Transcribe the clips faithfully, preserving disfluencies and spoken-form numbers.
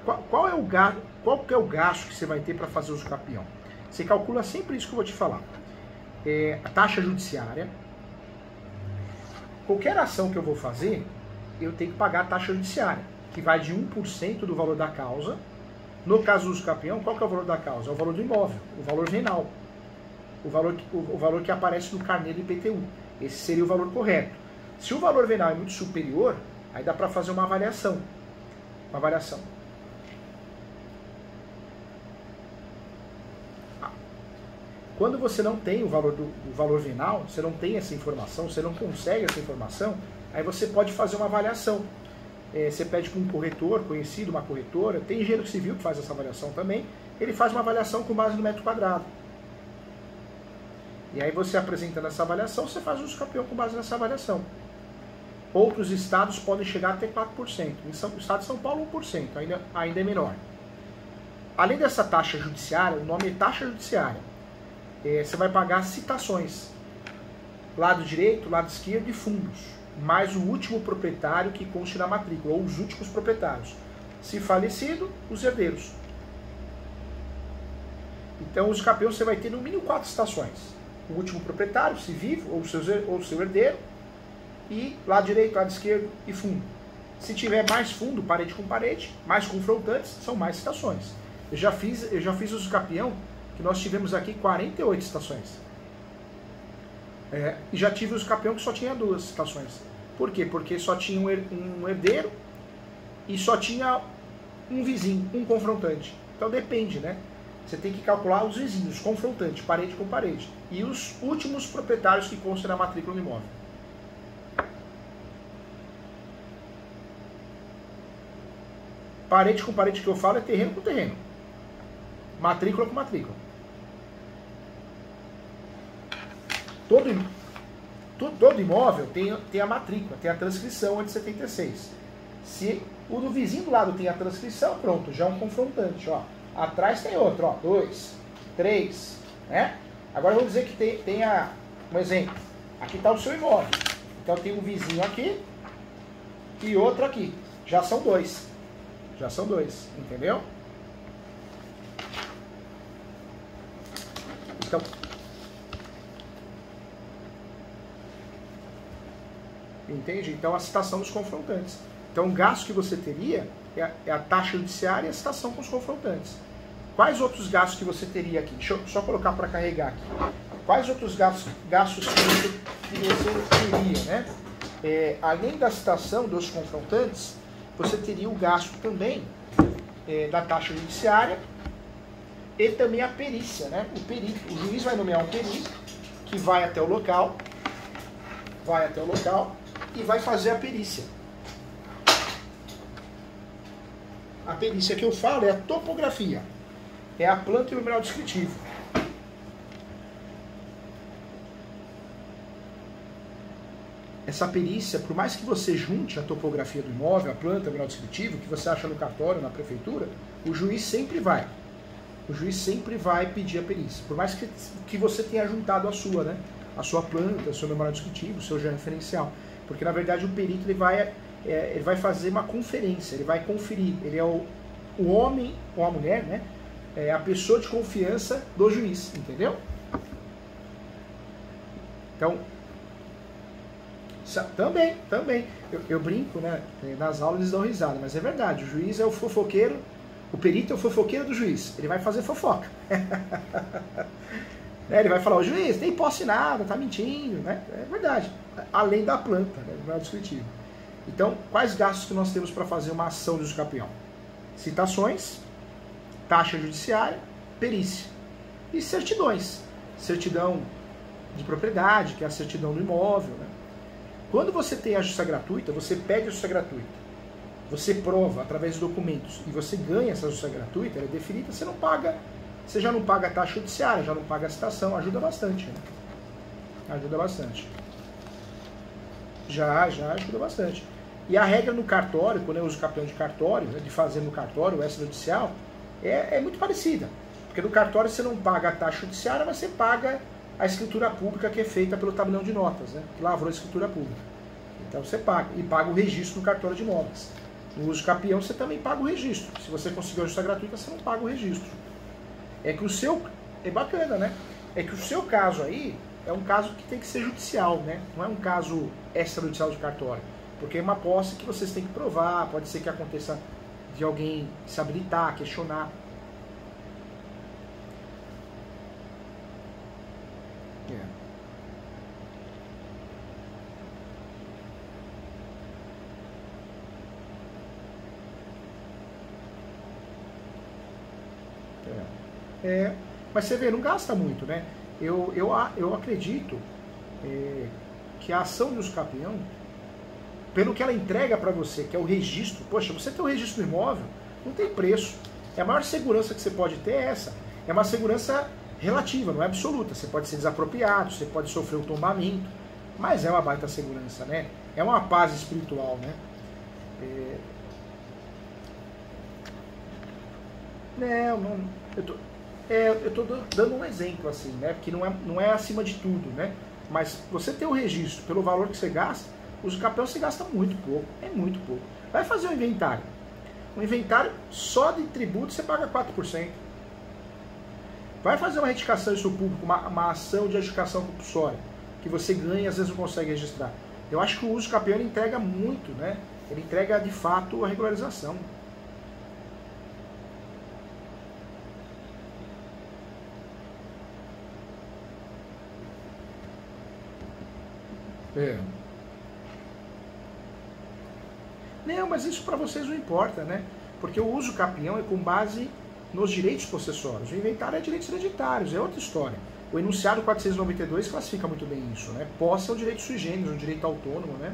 qual, qual, é o gasto, qual que é o gasto que você vai ter para fazer uso capião? Você calcula sempre isso que eu vou te falar. É, a taxa judiciária. Qualquer ação que eu vou fazer, eu tenho que pagar a taxa judiciária, que vai de um por cento do valor da causa. No caso do uso capião, qual que é o valor da causa? É o valor do imóvel, o valor venal. O valor, o, o valor que aparece no carnê do I P T U. Esse seria o valor correto. Se o valor venal é muito superior, aí dá para fazer uma avaliação. Uma avaliação. Quando você não tem o valor, do, o valor venal, você não tem essa informação, você não consegue essa informação, aí você pode fazer uma avaliação. É, você pede para um corretor conhecido, uma corretora, tem engenheiro civil que faz essa avaliação também, ele faz uma avaliação com base no metro quadrado. E aí você apresentando essa avaliação, você faz uso capião com base nessa avaliação. Outros estados podem chegar até quatro por cento. No estado de São Paulo, um por cento, ainda, ainda é menor. Além dessa taxa judiciária, o nome é taxa judiciária. É, você vai pagar citações. Lado direito, lado esquerdo e fundos. Mais o último proprietário que conste na matrícula, ou os últimos proprietários. Se falecido, os herdeiros. Então, o uso capião você vai ter no mínimo quatro citações. O último proprietário, se vivo, ou o seu, ou o seu herdeiro. E lado direito, lado esquerdo e fundo. Se tiver mais fundo, parede com parede, mais confrontantes, são mais citações. Eu já fiz, eu já fiz uso capião, que nós tivemos aqui quarenta e oito citações. É, e já tive uso capião que só tinha duas citações. Por quê? Porque só tinha um herdeiro e só tinha um vizinho, um confrontante. Então depende, né? Você tem que calcular os vizinhos, confrontante, parede com parede. E os últimos proprietários que constam na matrícula do imóvel. Parede com parede que eu falo é terreno com terreno. Matrícula com matrícula. Todo, todo, todo imóvel tem, tem a matrícula, tem a transcrição antes de setenta e seis. Se o do vizinho do lado tem a transcrição, pronto, já é um confrontante. Ó. Atrás tem outro, ó, dois, três. Né? Agora vamos dizer que tem, tem a, um exemplo. Aqui está o seu imóvel. Então tem um vizinho aqui e outro aqui. Já são dois. Já são dois, entendeu? Então, entende? Então, a citação dos confrontantes. Então, o gasto que você teria é a, é a taxa judiciária e a citação com os confrontantes. Quais outros gastos que você teria aqui? Deixa eu só colocar para carregar aqui. Quais outros gastos, gastos que você, que você teria, né? É, além da citação dos confrontantes, você teria o gasto também é, da taxa judiciária e também a perícia, né? O perito, o juiz vai nomear um perito que vai até o local, vai até o local e vai fazer a perícia. A perícia que eu falo é a topografia, é a planta e o mineral descritivo. Essa perícia, por mais que você junte a topografia do imóvel, a planta, o mineral descritivo, que você acha no cartório, na prefeitura, o juiz sempre vai. O juiz sempre vai pedir a perícia. Por mais que, que você tenha juntado a sua, né? A sua planta, o seu memorial descritivo, o seu georreferencial. Porque, na verdade, o perito ele vai, é, ele vai fazer uma conferência, ele vai conferir. Ele é o, o homem ou a mulher, né? É a pessoa de confiança do juiz, entendeu? Então, também, também. Eu, eu brinco, né? Nas aulas eles dão risada, mas é verdade. O juiz é o fofoqueiro, o perito é o fofoqueiro do juiz. Ele vai fazer fofoca. Ele vai falar, o juiz, nem posse nada, tá mentindo, né? É verdade. Além da planta, né? Não é descritivo. Então, quais gastos que nós temos para fazer uma ação de uso capião? Citações, taxa judiciária, perícia. E certidões. Certidão de propriedade, que é a certidão do imóvel, né? Quando você tem a justiça gratuita, você pede a justiça gratuita. Você prova através de documentos e você ganha essa justiça gratuita, ela é deferida, você não paga, você já não paga a taxa judiciária, já não paga a citação, ajuda bastante, né? Ajuda bastante. Já, já ajuda bastante. E a regra no cartório, quando eu uso capião de cartório, né, de fazer no cartório, o extrajudicial, é, é muito parecida. Porque no cartório você não paga a taxa judiciária, mas você paga a escritura pública que é feita pelo tabelião de notas, né, que lavrou a escritura pública. Então você paga, e paga o registro no cartório de imóveis. No uso capião você também paga o registro. Se você conseguir a justiça gratuita, você não paga o registro. É que o seu... É bacana, né? É que o seu caso aí é um caso que tem que ser judicial, né? Não é um caso extrajudicial de cartório. Porque é uma posse que vocês têm que provar, pode ser que aconteça de alguém se habilitar, questionar. É. É. É. Mas você vê, não gasta muito, né? Eu, eu, eu acredito é, que a ação de uso capião, pelo que ela entrega para você, que é o registro, poxa, você ter o registro do imóvel, não tem preço. É a maior segurança que você pode ter é essa. É uma segurança relativa, não é absoluta. Você pode ser desapropriado, você pode sofrer um tombamento, mas é uma baita segurança, né? É uma paz espiritual, né? É... Não, não... Eu tô... É, eu estou dando um exemplo assim, né? Porque não é, não é acima de tudo, né? Mas você ter o registro pelo valor que você gasta, uso capião você gasta muito pouco, é muito pouco. Vai fazer um inventário. Um inventário só de tributo você paga quatro por cento. Vai fazer uma retificação disso público, uma, uma ação de adjudicação compulsória, que você ganha e às vezes não consegue registrar. Eu acho que o uso capião ele entrega muito, né? Ele entrega de fato a regularização. É. Não, mas isso para vocês não importa, né? Porque o uso capião é com base nos direitos possessórios. O inventário é direitos hereditários, é outra história. O enunciado quatrocentos e noventa e dois classifica muito bem isso, né? Posse é um direito sui generis, um direito autônomo, né?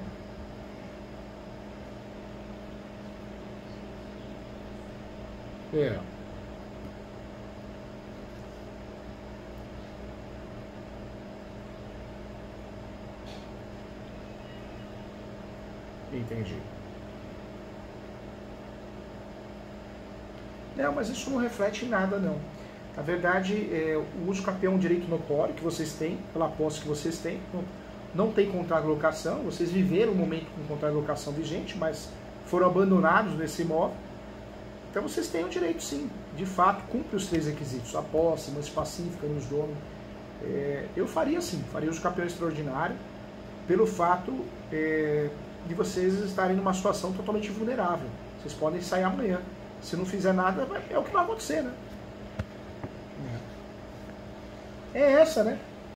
É. Entendi. Não, mas isso não reflete em nada, não. Na verdade, é, o uso capião é um direito notório que vocês têm, pela posse que vocês têm. Não, não tem contrato de locação, vocês viveram um momento com contrato de locação vigente, mas foram abandonados nesse imóvel. Então vocês têm o direito, sim. De fato, cumpre os três requisitos. A posse, mas pacífica nos donos. É, eu faria sim, faria uso capião extraordinário, pelo fato é, de vocês estarem numa situação totalmente vulnerável. Vocês podem sair amanhã. Se não fizer nada, é o que vai acontecer, né? É essa, né?